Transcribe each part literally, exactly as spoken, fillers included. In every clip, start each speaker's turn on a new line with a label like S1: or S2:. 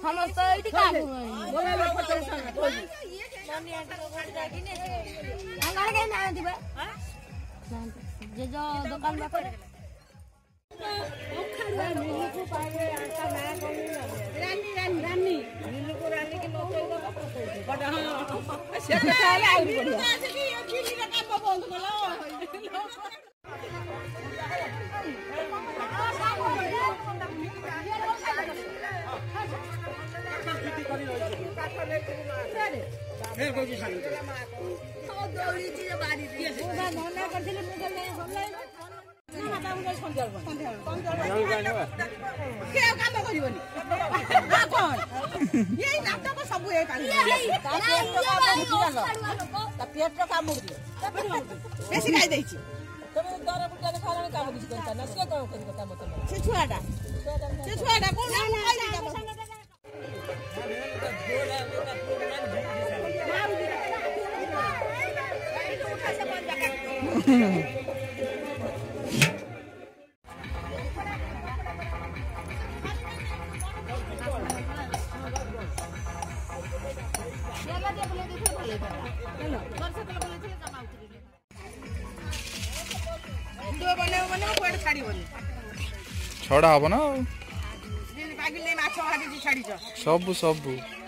S1: ସମସ୍ତ ଏଇଠି କାବୁ ବୋଲା ଲୋକ ଟେନସନ କୋଇ
S2: ମନି ଆଣ୍ଟି को घर जागी ने
S1: अंगार के ना दिबा जे जो दुकान पाखरे रानी को पागे आका ना कोनी रानी रानी रानी नीलू को रानी के नो कोई दबा बट हां से ताले आउरी बढ़िया से की खिली रे काम बंद कलो फिर कोई साली तो दौड़ी चीज बारी दिए पूरा धंधा करथिले मुगल नहीं हमलाई माता मुगल संजल संजल के काम करिवनी आ कोन यही नाटक सब ए काम ता पेट का मुड़िलो ता पेट का मुड़िलो बेसी खाई देछि तमे दर बुटा खाना काम किछ करता ना से काम करि काम तो से छुआटा से छुआटा कोन खाई काम
S3: छड़ा हब ना सब सब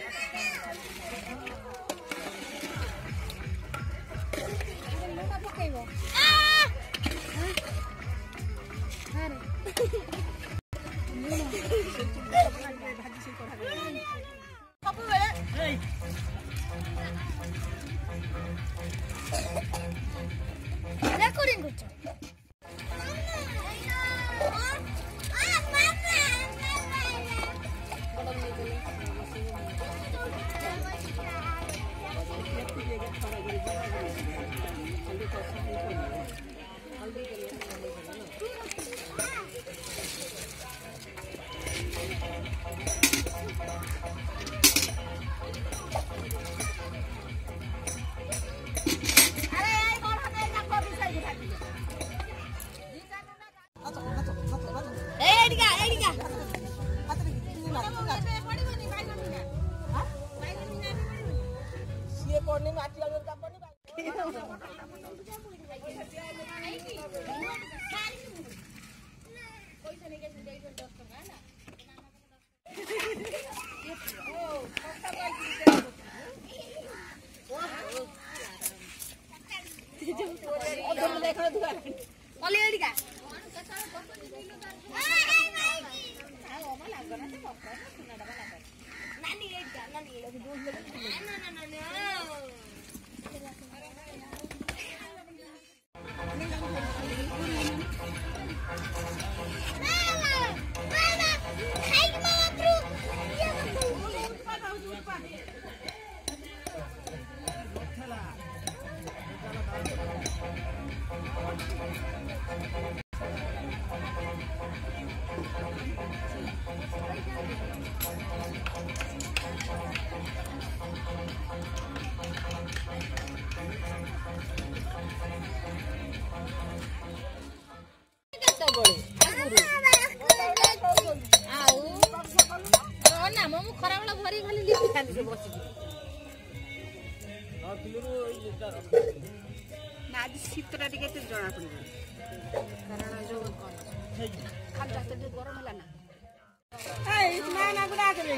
S1: रेकॉर्डिंग करछ शीतटा टिके जना पड़े कारण जो खाद्य जो गरम है ना ना गुड़ा करे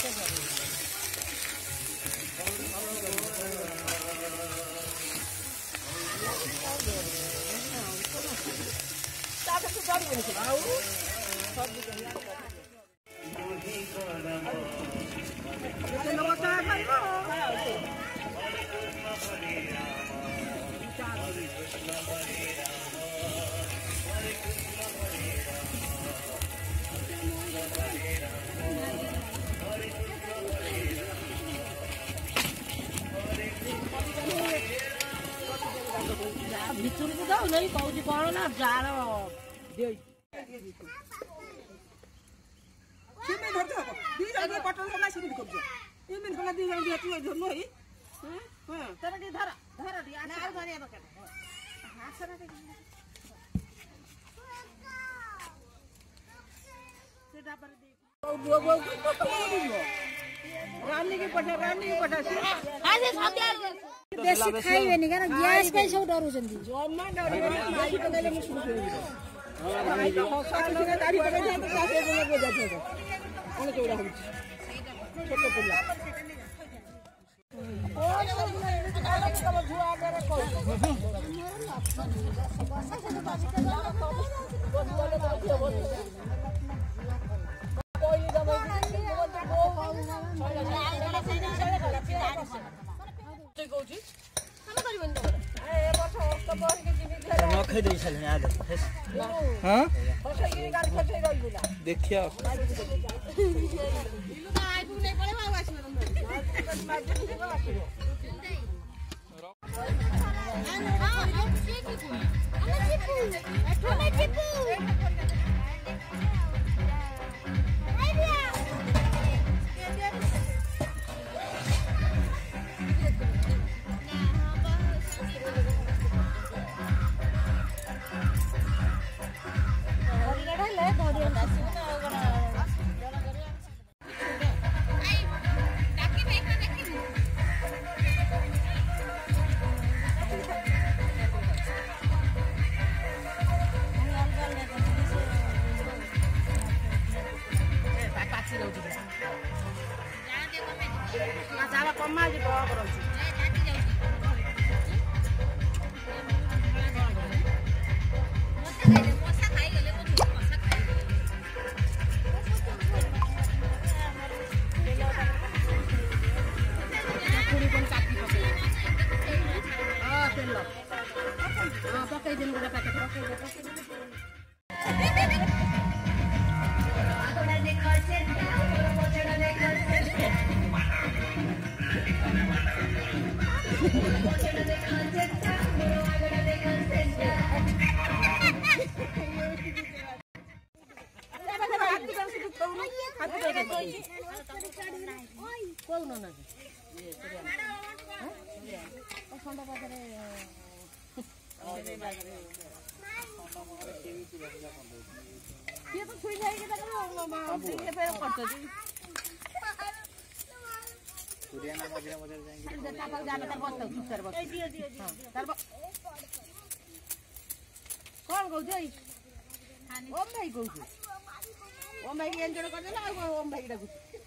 S1: भितरକୁ ଯାଉ ନେଇ କହୁଛି କଣ ନା ଜାଳ ଦେଇ
S4: ସିମେ ଧରତେ ହବ ଦି ଜଣ ପଟଲ ହେଲା ସିମେ କରୁଛ ଏମିତି ହେଲା ଦି ଜଣ ଦିଅ ତୁ ଧରନୁ ହେଇ ହଁ ହଁ
S1: ତମେ ଟିକେ ଧର ଧର ଟିକେ ଆଉ ଧରିବା ଦରକାର ହାସରା ଟିକେ ସେଟା ପରେ ଦେଇ
S4: ବୋଉ ବୋଉ ରାନୀ କି ପଠା ରାନୀ କି ପଠା
S1: ଆଜି ସନ୍ଧ୍ୟା ବେଶୀ ଖାଇବେନି କାରଣ ଗ୍ୟାସ୍ ପାଇଁ ସବୁ ଡରୁଛନ୍ତି
S4: ଜମା ଡରିବେନି ମାଇକି ପକେଇଲେ ମୁଁ ଶୁଣୁଛି ହଁ ମାଇକି ହସାଲେ ଦାଢି ପକେଇ ଦିଅନ୍ତି ଚାଷେ ଦିନ ବୋଝା ଥିବ କଣ ଚଉଡା ହଉଛି ଛୋଟ ପିଲା
S3: देखिया
S1: कौन कहू ओम भाई कहू ओम भाई एंजॉय कर देला ओम भाई डाकू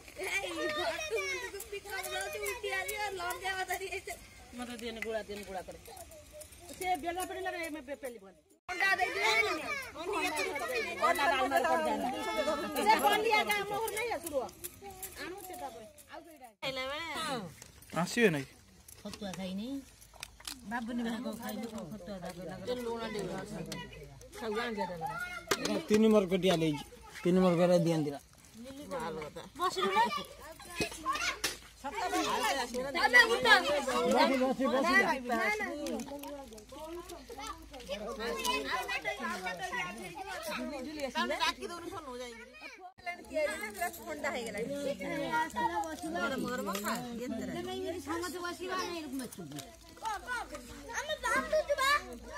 S1: मत दिन गुड़ा दिन गुड़ा करे से बेला पड़ेला रे में पेली बन अंडा दे दे अंडा डाल में पड़ जाला से बंदिया का मोहर नहीं है शुरू आनु सेटा पे आउ कइडा खाइला बेले
S3: आसीबे नै
S1: फतुआ खाइ नै बाबुनी भाको खाइनु फतुआ दाबे लागल लूण दे खाउआन ज्यादा लगा
S4: तीन नंबर कटिया ले तीन नंबर करे दियन दिला
S1: बसिरु नै सत्ता दाबे गुटा बसी बसी ठंडा है गेला आसला बसुला मगर मखा एतरा नहीं समझ बसिबा नहीं रुक में छुबी हम दाम दु जबा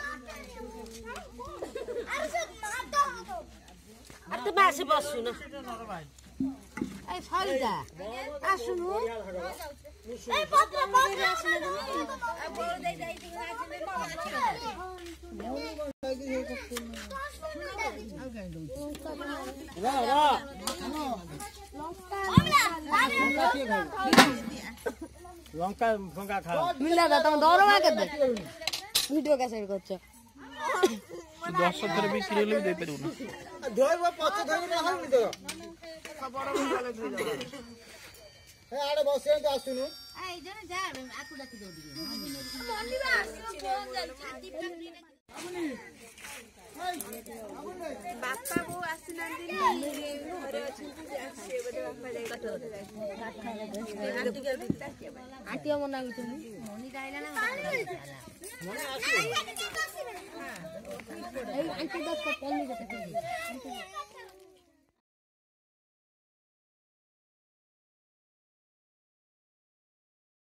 S1: अरे से माता हो अरे तो बासे बसु न ए फरिदा आसुनु ए पत्र पत्र आसुनु ए बोल दे दे तू आसुनु रा रा लंका
S5: लंका फंका खा
S2: मिला था तुम दौड़वा के दे वीडियो का साइड करछ
S3: दस थर भी सीरियल भी दे पारू ना
S5: धोइब पछ धोइब रहल नि तो
S4: बड़ मुगाले धोइ जा
S5: ए आडे बसे तो आसुनु
S1: आई जने जा आकु डाकी दो दिए मनिबा आसीबो फोन जाई छाती फैक्ट्री बापा को आसिनांदी घरे अछंती आसे बडे बापा जाई कटो आटिया मना गुतनी मनी गाइला ना मनी आसी ए आंटी बस को पल्ली जते